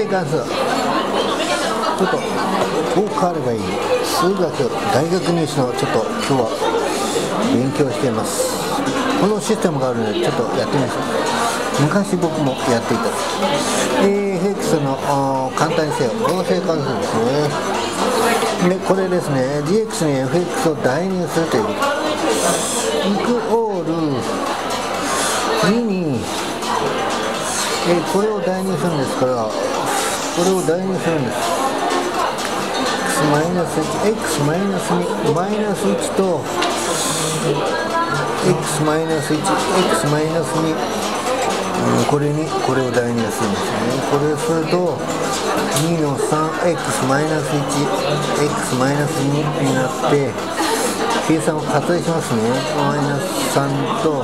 正関数、ちょっとこう変わればいい数学大学入試のちょっと今日は勉強しています。このシステムがあるのでちょっとやってみましょう。昔僕もやっていた FX の簡単にせよ合成関数ですね。でこれですね、 dx に fx を代入するということイクオール2に、これを代入するんですから、これを代入するんです。x マイナス1、x マイナス2、マイナス1と x マイナス1、x マイナス2、これにこれを代入するんですね。これをすると2の 3x マイナス1、x マイナス2になって計算を割愛しますね。マイナス3と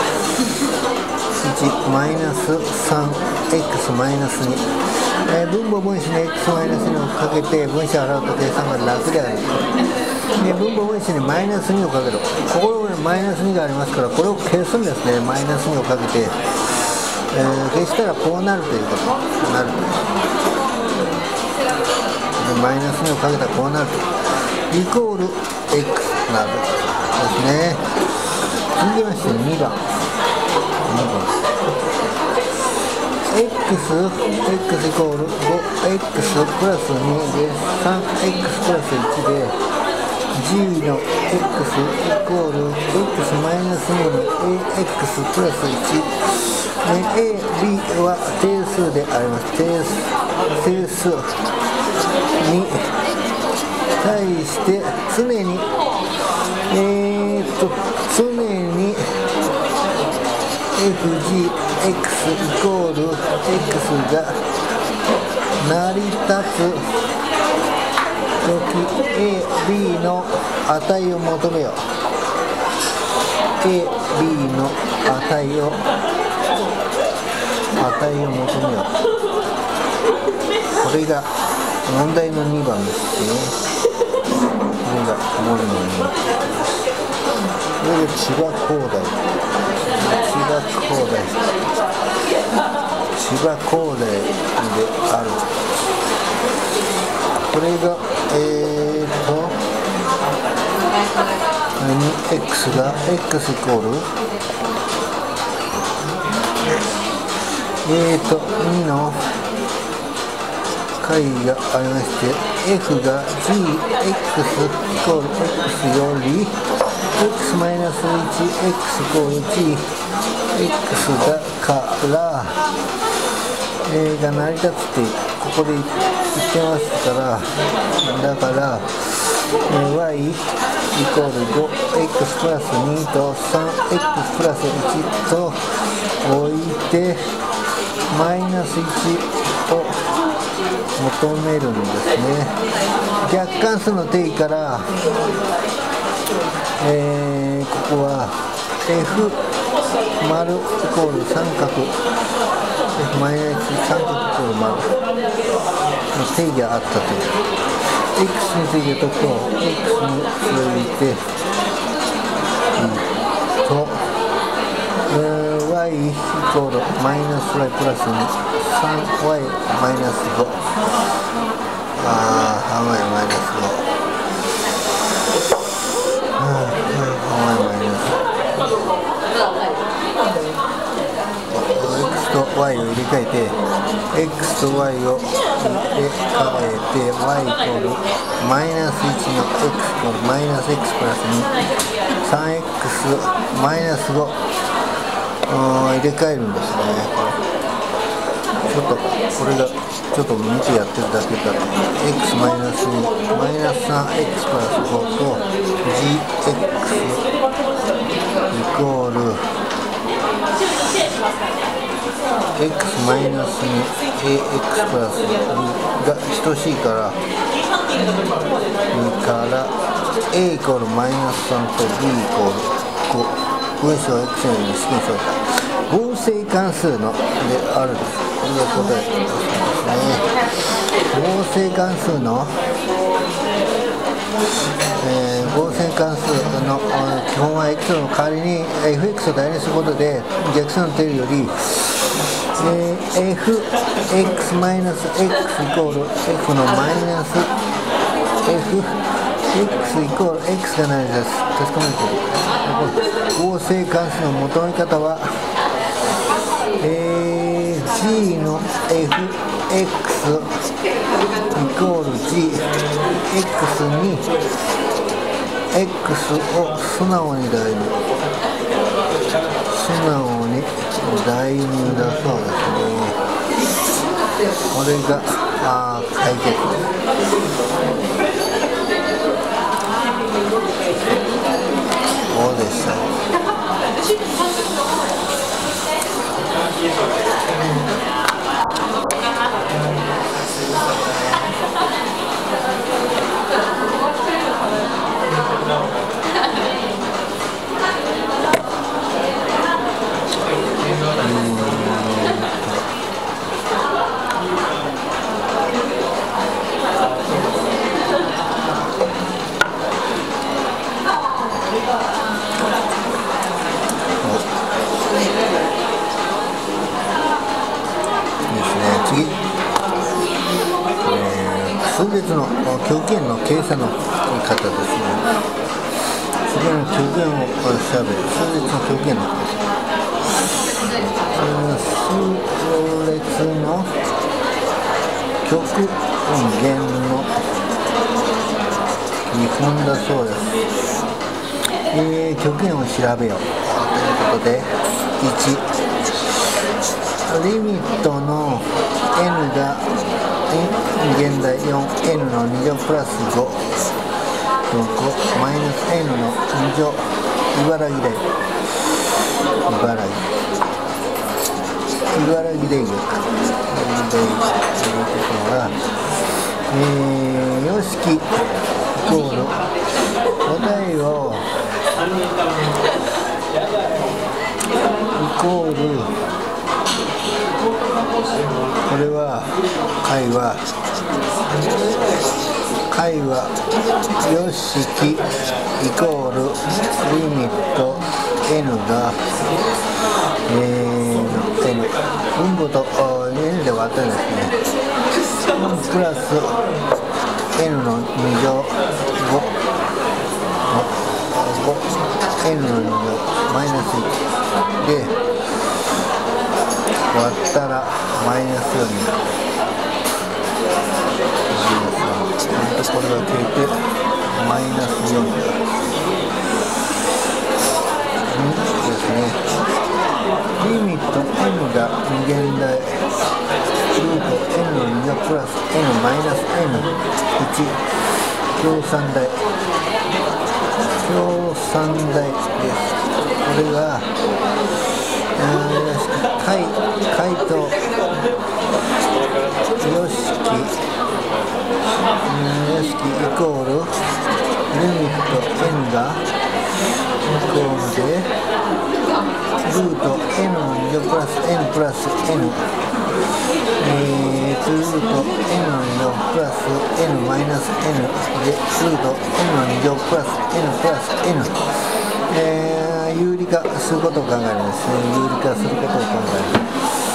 1マイナス 3x マイナス2、分母分子に x マイナス2をかけて分子を払うと計算が楽である。で分母分子にマイナス2をかける。ここにマイナス2がありますから、これを消すんですね。マイナス2をかけて、消したらこうなるということになる。マイナス2をかけたらこうなるとイコール x なるですね。続きまして2番x イコール 5x プラス2で 3x プラス1で g の x イコール x マイナス2の ax プラス1、a、b は定数であります。定数に対して常にfgx イコール x が成り立つ時 a、b の値を求めよう。a、b の値を求めよう。これが問題の2番ですね。これが問題の2番。これで千葉工大である。これが2x が x イコール2の解がありまして、f が gx イコール x より x マイナス 1x イコール gx だからが成り立つってここで言ってますから、だから、y イコール 5x プラス2と 3x プラス1と置いてマイナス1を求めるんですね。逆関数の定義から、ここは f 丸イコール三角 f マイナス三角イコール丸の定義があったという。x について解くと x に続いてy イコールマイナス y プラス 3y マイナス5、3y マイナス5、x と y を入れ替えて x と y を入れ替えて y イコールマイナス1の x イコールマイナス x プラス 2、3x マイナス5入れ替えるんですね。ちょっとこれがちょっと見てやってるだけだと x マイナス2マイナス 3x プラス5と gx イコール x マイナス 2ax プラス2が等しいからa イコールマイナス3と b イコール5、分子を x よりに式にしようか。合成関数のであるんです。これが答えですね。合成関数の、合成関数の基本は x の代わりに fx を代入することで逆数の定理より fx マイナス x イコール f のマイナス fx イコール x がないです。確かめると合成関数の求め方は、g の fx イコール gx に x を素直に代入代入だそうですね。これが解決です。こうでした。数列の極限の計算の言い方ですね。数列の極限を調べる。数列の極限の計算。数列の極限の見本だそうです。極限を調べようということで、1、リミットの n が現在 4n の2乗プラス5マイナス n の2乗茨城大学様式イコール答えをイコールこれは解は様式イコールリミット n がn 分母と n で割ったんですね。プラス n の2乗5n の2乗マイナス1で割ったらマイナス4になる。これが消えてマイナス4になる。ですね。リミット n が無限大ルート n の2乗プラス n マイナス n1 共算大です。これが解と様式イコールリミット n がイコールでルート n の2乗プラス n プラス n ルート n の2乗プラス n マイナス n でルート n の2乗プラス n プラス n有理化することを考えるんですね。有理化することを考える。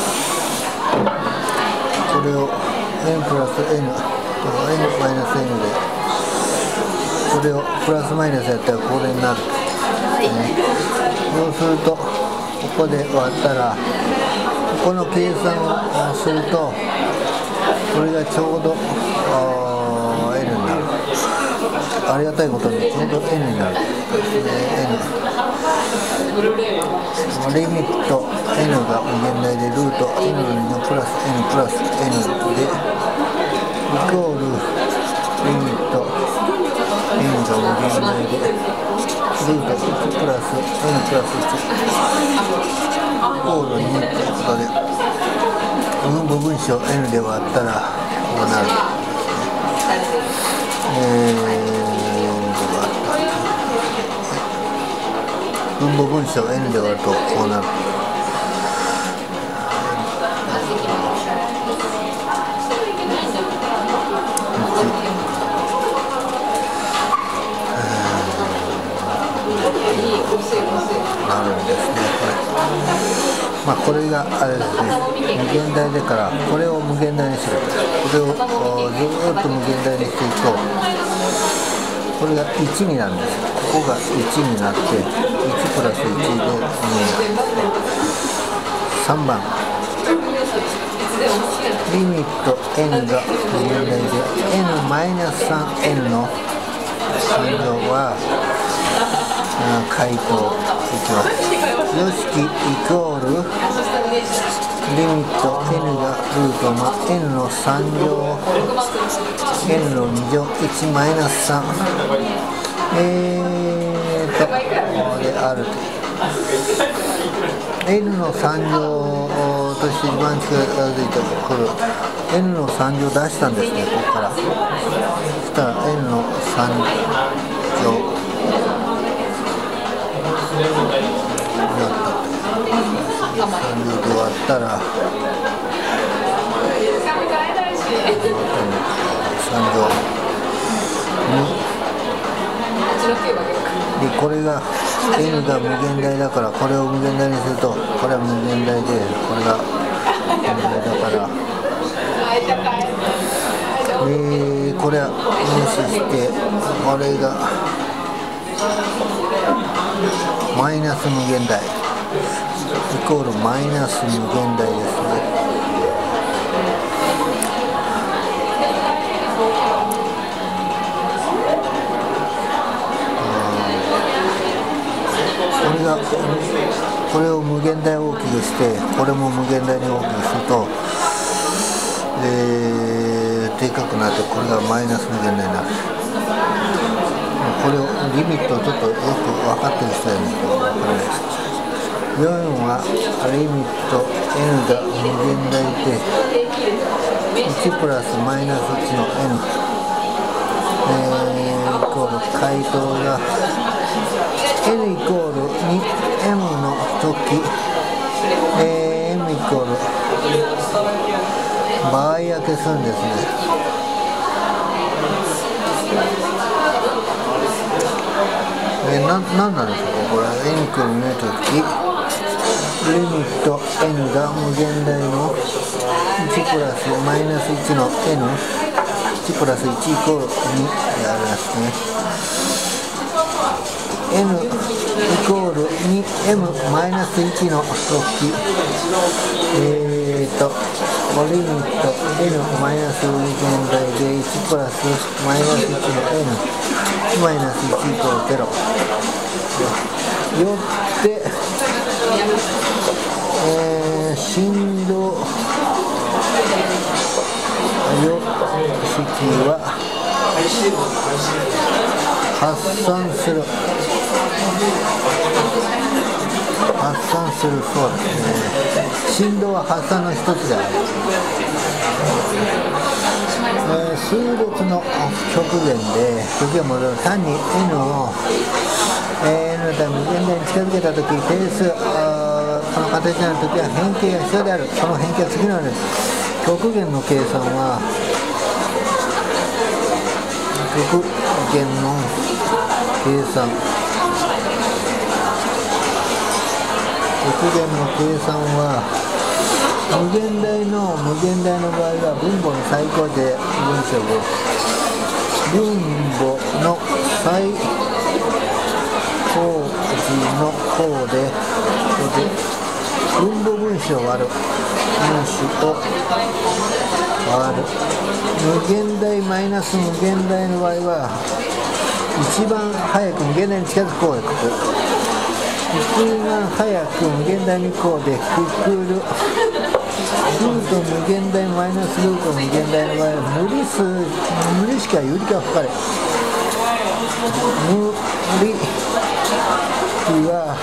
これを n プラス n と n マイナス n でこれをプラスマイナスやったらこれになる、そうするとここで割ったらここの計算をするとこれがちょうどn になる。ありがたいことにちょうど n になる。リミット n が無限大でルート n のプラス n プラス n でイコールリミット n が無限大でルート1プラス n プラス1イコール2ということで分母分子を n で割ったらこうなる。分母分子を n で割るとこうなる。なるんですね。これがあれですね。 無限大だからこれを無限大にする。これをずーっと無限大にしていくとこれが1になるんです。ここが1になって1プラス1で2。3番リミット n が無限大で n-3n の3乗は回答いきます。よしきイコールリミット n がルートの n の3乗 n の2乗1マイナス3である。n の3乗として一番近づいてくる n の3乗出したんですね。ここからそしたら n の3乗30で割ったら3乗2でこれが n が無限大だからこれを無限大にするとこれは無限大でこれが無限大だからこれは無視してこれがマイナス無限大イコールマイナス無限大ですね。これを無限大大きくしてこれも無限大に大きくすると、でかくなってこれがマイナス無限大になる。これをリミットをちょっとよく分かってる人は分からないです。4はリミット n が無限大で1プラスマイナス1の n、イコール回答が n イコール 2m の時、m イコール場合分けするんですね。何なんですかこれ。 n イコール2の時リミット n が無限大の1プラスマイナス1の n1 プラス1イコール2でありますね。n イコール 2m マイナス1の時リミット n マイナス無限大で1プラスマイナス1の n マイナス1イコール0よって振動様式は発散するそうですね。振動は発散の一つである。数列の極限で単に n をn の無限大に近づけたとき定数この形になるときは変形が必要である。その変形は次のようです。極限の計算は極限の計算は無限大の場合は分母の最高値分子を分母の最高値の項で分母分子を割る無限大マイナス無限大の場合は一番早く無限大に近づく項でくくる。一番早く無限大に項でくくる。ルート無限大マイナスルート無限大の場合は無理式は有理化を含まれ無理式は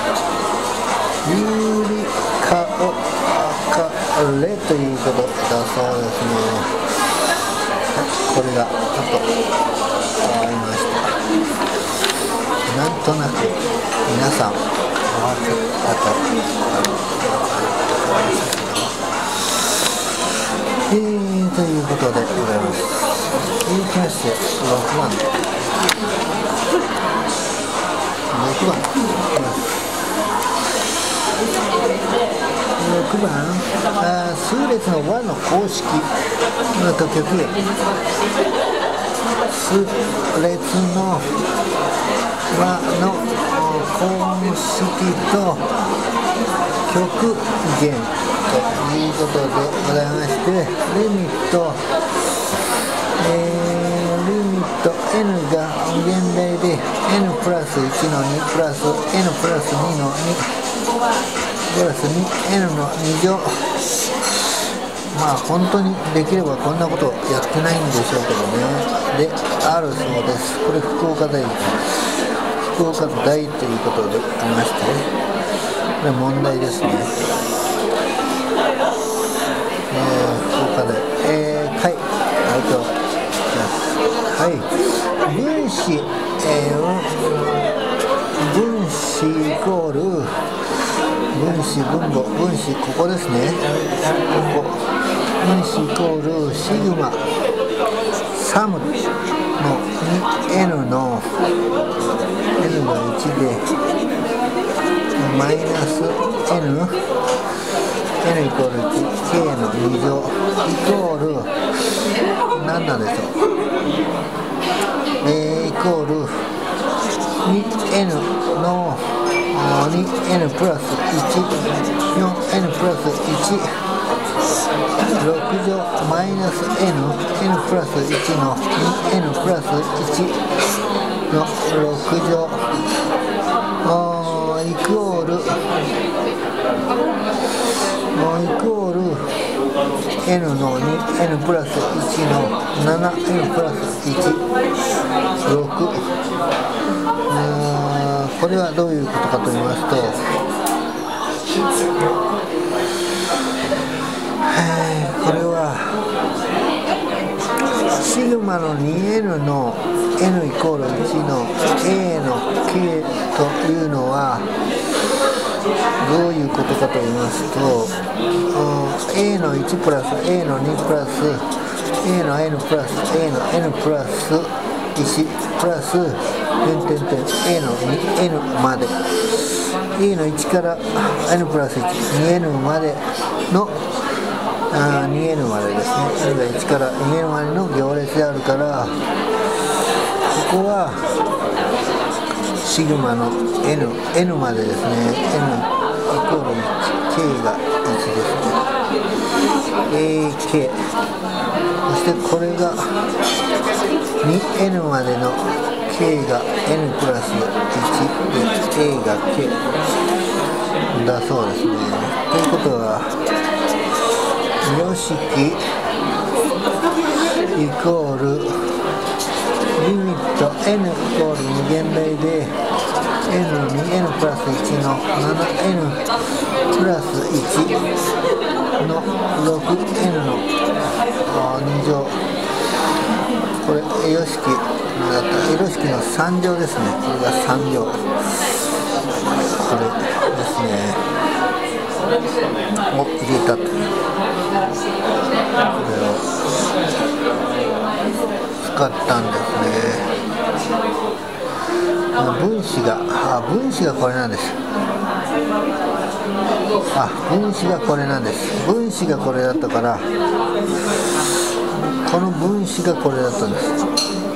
有理化を図れということだそうですね。これがちょっと変わりました。なんとなく皆さん分かったということでございます。続きまして6番6 番数列の和の公式のと極限数列の和の公式と極限ということでございまして、リミットn が無限大で n プラス1の2プラス n プラス2の2プラス 2n の2乗、まあ本当にできればこんなことやってないんでしょうけどね、であるそうです。これ福岡大ということでありましてね、これ問題ですね。福岡大はいはい、分子イコール分子ここですね、ここ分子イコールシグマサムの 2n の n が1でマイナス nイコール 1k の2乗イコール何なんでしょう。イコール 2n の 2n プラス1 4n プラス1 6乗マイナス n プラス1の 2n プラス1の6乗イコールn の 2n プラス1の 7n プラス1 6、これはどういうことかと言いますと、これはシグマの 2n の n イコール1の a の k というのはどういうことかと言いますと、a の1プラス a の2プラス a の n プラス a の n プラス1プラスa の 2n まで a の1から n プラス 1、2n までの2n までですね、n が1から 2n までの行列であるから、ここはシグマの n までですね、n イコール k が1ですね、ak、 そしてこれが 2n までの k が n プラス1で a が k だそうですね。ということは様式イコールリミット n イコール無限大で n の 2n プラス1の 7n プラス1の 6n の2乗、これ様式だった式の3乗ですね。これが3乗、これですねを入れたと、これを使ったんですね。分子がこれなんです。分子がこれなんです。分子がこれだったから、この分子がこれだったんです。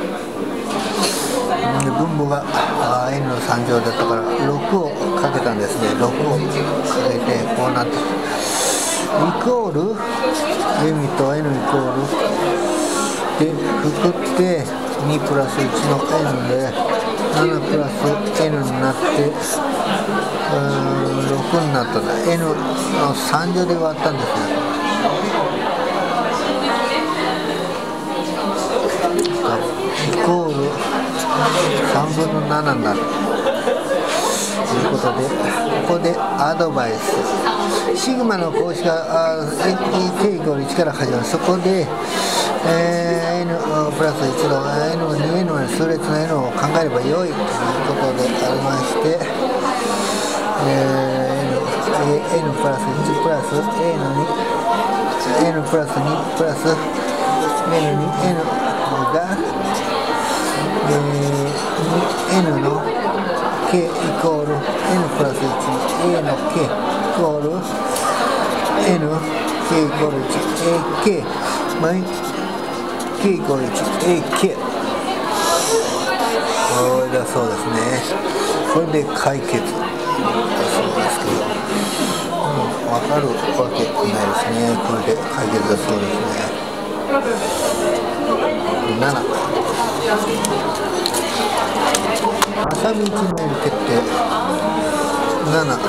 で分母がn の3乗だったから6をかけたんですね。6をかけてこうなってイコールリミット n イコールでくくって2プラス1の n で7プラス n になって6になったんだ。 n の3乗で割ったんですね。イコール3分の7になるということで、ここでアドバイスシグマの公式がk イコール1から始まる。そこで、n プラス1の n を 2n まで数列の n を考えればよいということでありまして、n プラス1プラス a の 2 n プラス2プラス n に n がn の k イコール n プラス1 a の k イコール N K イコール 1AK マイ K イコール 1AK これだそうですね。これで解決だそうですけど、分かるわけないですね。これで解決だそうですね。7ハサミ1の L 決定。7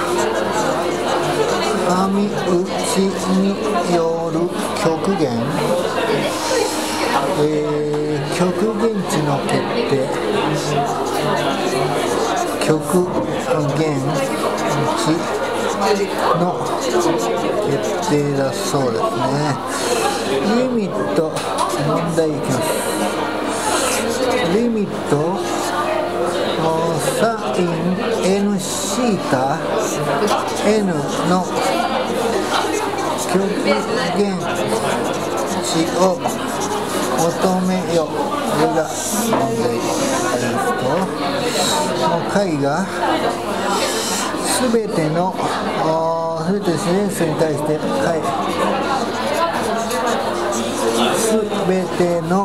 網打ちによる極限、極限値の決定。極限値の決定だそうですね。リミット問題いきます。リミットサイン N シータ N の極限値を求めよ。これが問題ですと、この解がすべての自然数に対して解すべての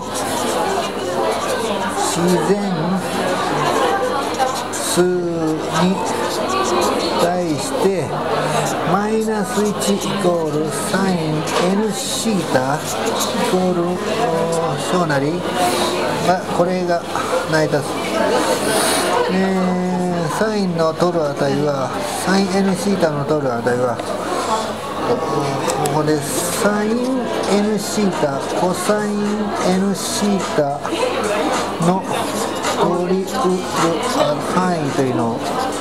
自然数に対してマイナス1イコールサイン N シータイコール小なり、これが成り立つ。サインの取る値はサイン N シータの取る値はここでサイン N シータコサイン N シータの取りうる範囲というのを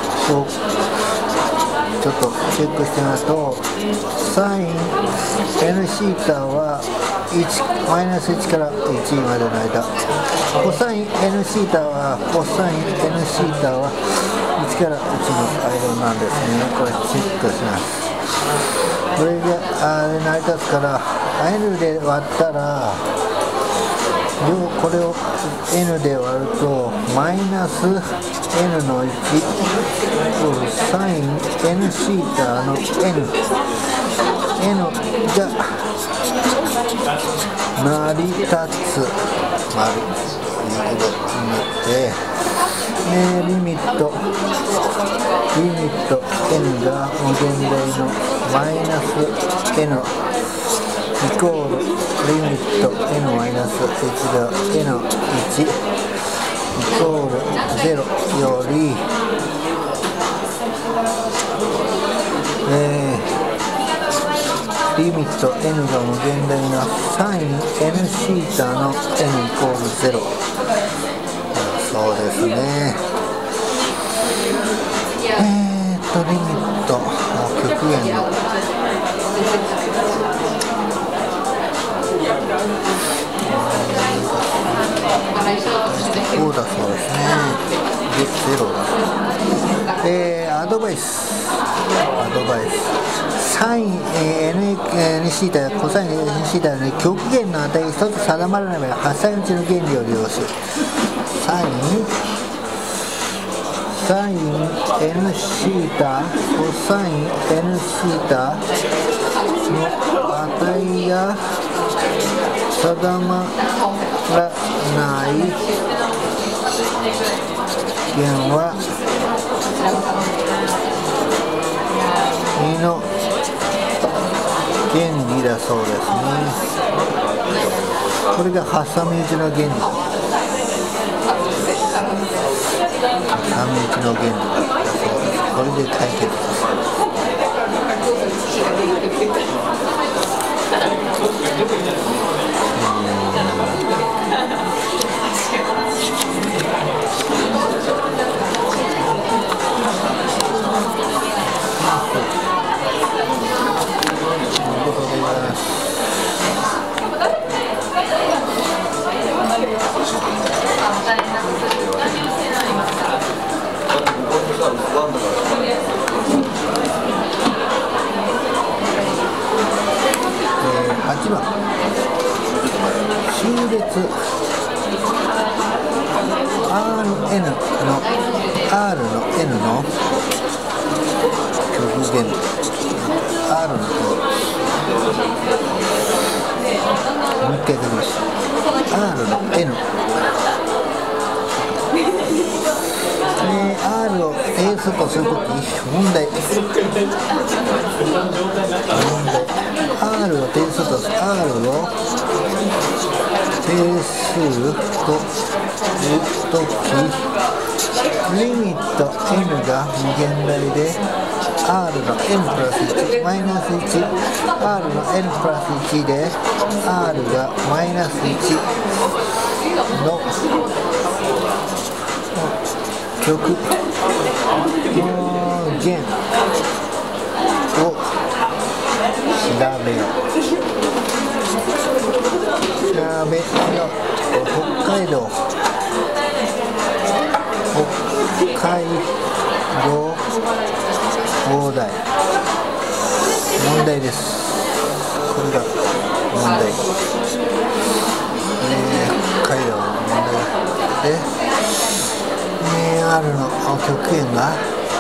ちょっとチェックしてみますと、サイン N シータはマイナス1から1までの間、コサイン N シータはコサイン N シータは1から1の間なんですね。これチェックします。これで成り立つから N で割ったらこれを N で割るとマイナス N の1イコールサイン N シータの N が成り立つ丸ということになって、リミット N が無限大のマイナス N イコールリミット N マイナス1が N1 イコール0より、リミット N が無限大なサイン N シータの N イコール0。そうですね。リミット極限のこうだそうですね。で、0だ。アドバイス。サイン N シータやコサイン N シータの極限の値が一つ定まらない場合は発散打ちの原理を利用する。サイン N シータコサイン N シータの値が定まらない弦は2の原理だそうですね。これが挟み撃ちの原理。挟み撃ちの原理だそうです。これで解決です。8番終列 R の N の極限 R の N R を定数とするとき問題 R を定数とする R を定数とするときリミット N が無限大で R の N プラス1マイナス1 R の N プラス1で R がマイナス1の極限を調べよう。北海道大台問題です。これが問題。北海道の問題で、R の極限が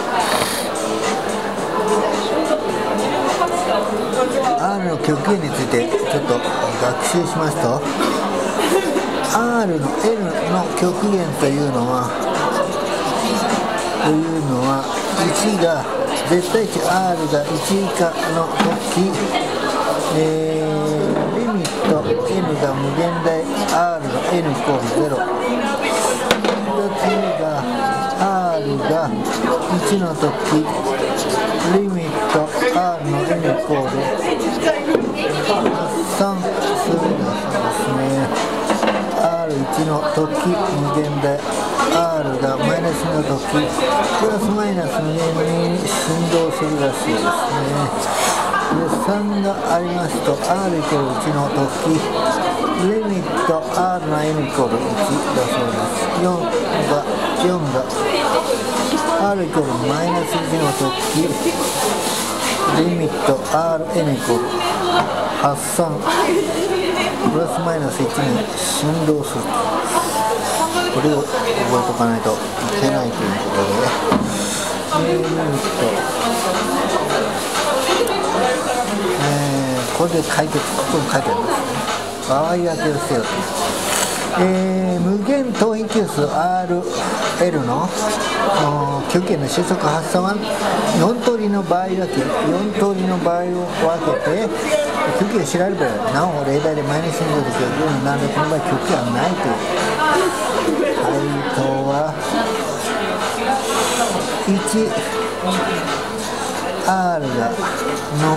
R の極限についてちょっと学習しますと、R の N の極限というのは1が絶対値 R が1以下の時、リミット N が無限大 R の N イコール0、2が R が1の時リミット R の N イコール3するんですね。R1 の時無限大 R がマイナスの時プラスマイナス無限に振動するらしいですね。で3がありますと R イコール1の時リミット R の N イコール1だそうです。4が R イコールマイナス1の時リミット RN イコール発散プラスマイナス1に振動する。これを覚えておかないといけないということで、リミット、これで解決、ここに書いてありますね。場合分けをせよと。無限等比級数 RL の極限の収束発散は4通りの場合分け、4通りの場合を分けて極限を調べればなお例題でマイナス2の時はなのでこの場合極限はないという回答は 1R の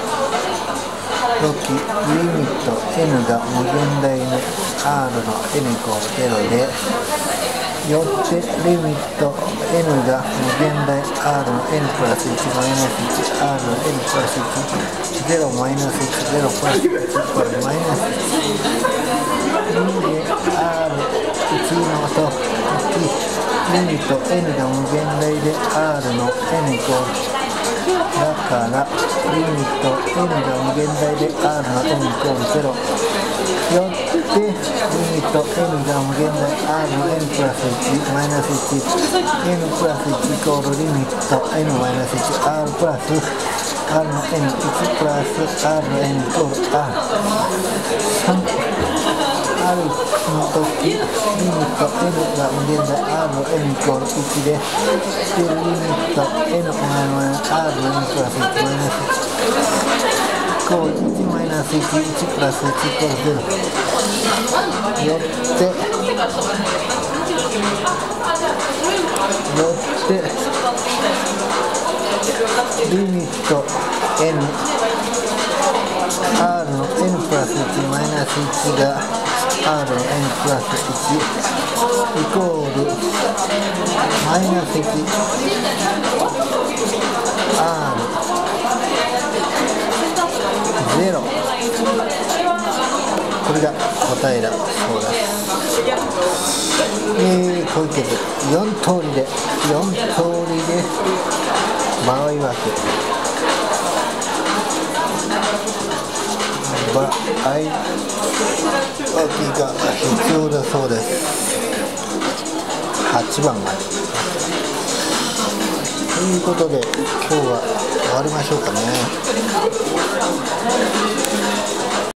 時リミット N が無限大の R の N イコール0でよってリミット N が無限大 R の N プラス1マイナス 1R の N プラス1 0マイナス1 0プラス1これマイナス1 2で R1 の時リミット N が無限大で R の N イコールだからリミット N が無限大で R の N イコール0よってリミット N が無限大 R の N プラス1マイナス 1N プラス1イコールリミット N マイナス 1R プラスR の N1 プラス R の N イコール R3R の時リミット N が無限大 R の N イコール1でリミット N R の N プラス1マイナス1イコール1マイナス1プラス1イコール0よってリミット N R の N プラス1マイナス1が R の N プラス1イコールマイナス1 R 0これが答えだそうです。小池で4通りで場合分けが必要だそうです。8番までということで今日は終わりましょうかね。